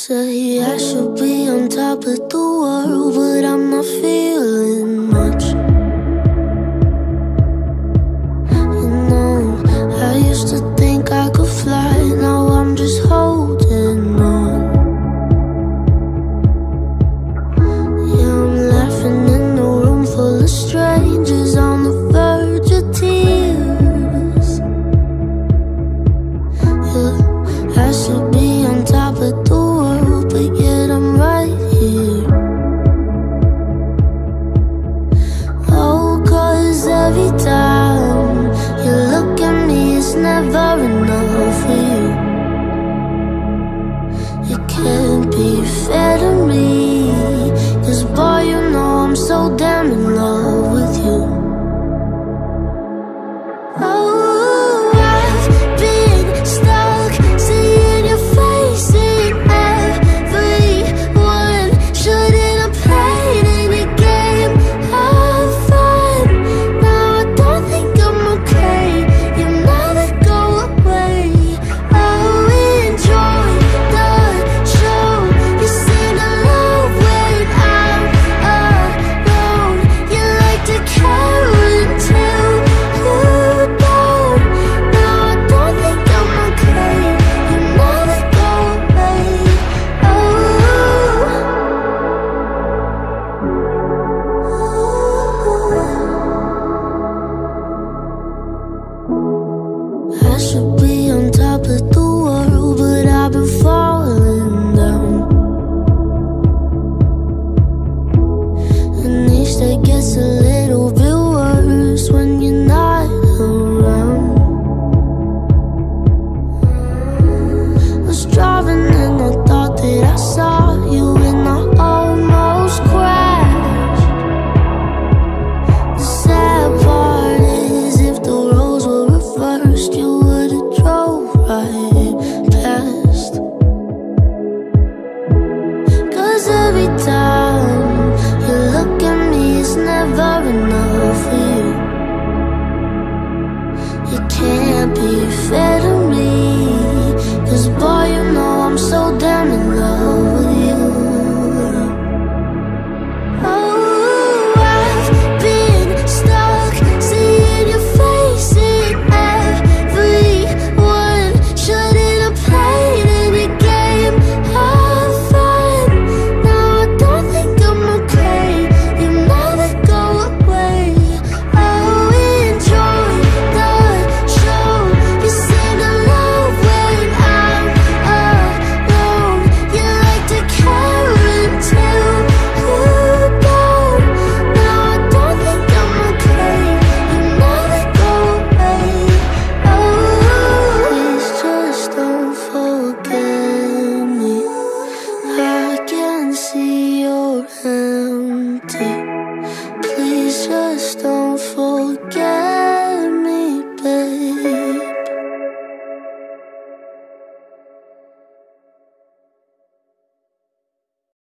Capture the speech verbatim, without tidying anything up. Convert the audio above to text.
Say I should be on top of the world, but I'm not feeling much. You know, I used to think I could fly, now I'm just holding on. Yeah, I'm laughing in a room full of strangers on the verge of tears. Yeah, I should be on top of the world, but yet I'm right here. Oh, cause every time you look at me, it's never enough for you. It can't be fair to me.